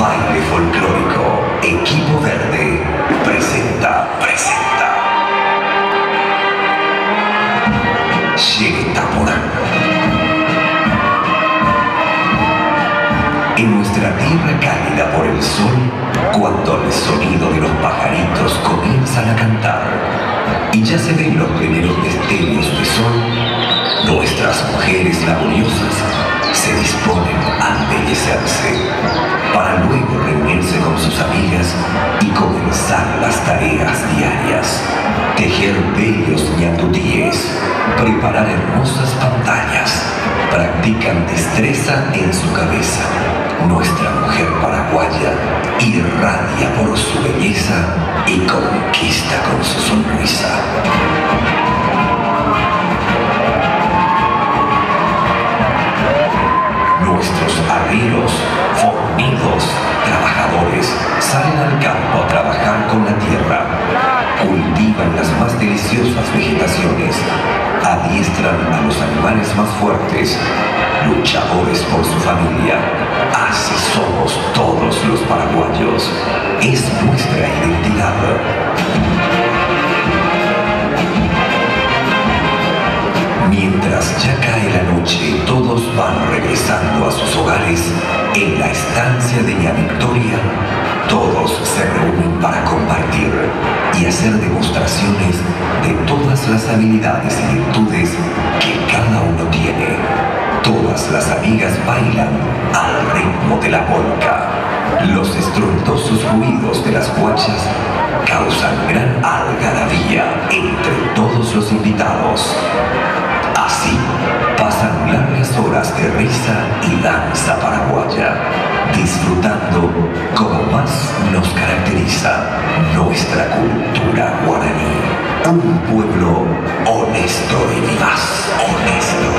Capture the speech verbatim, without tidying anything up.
Baile folclórico. Equipo Verde presenta, presenta. Xeretaporán. En nuestra tierra cálida por el sol, cuando el sonido de los pajaritos comienzan a cantar y ya se ven los primeros destellos de sol, nuestras mujeres laboriosas se disponen a embellecerse para luego reunirse con sus amigas y comenzar las tareas diarias, tejer bellos ñandutíes, preparar hermosas pantallas, practican destreza en su cabeza. Nuestra mujer paraguaya irradia por su belleza y conquista con su sonrisa. Nuestros arrieros, fornidos, trabajadores, salen al campo a trabajar con la tierra, cultivan las más deliciosas vegetaciones, adiestran a los animales más fuertes, luchadores por su familia. Así somos todos los paraguayos. Es nuestra identidad. Mientras ya cae la noche, todos van regresando a sus hogares. En la estancia de Ña Victoria, todos se reúnen para compartir y hacer demostraciones de todas las habilidades y virtudes que cada uno tiene. Todas las amigas bailan al ritmo de la polca. Los estruendosos ruidos de las guachas causan gran algarabía entre todos los invitados. Así pasan largas horas de risa y danza paraguaya, disfrutando como más nos caracteriza nuestra cultura guaraní. Un pueblo honesto y vivaz, honesto